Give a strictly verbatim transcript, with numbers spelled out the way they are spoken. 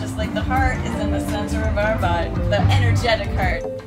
just like the heart is in the center of our body, the energetic heart.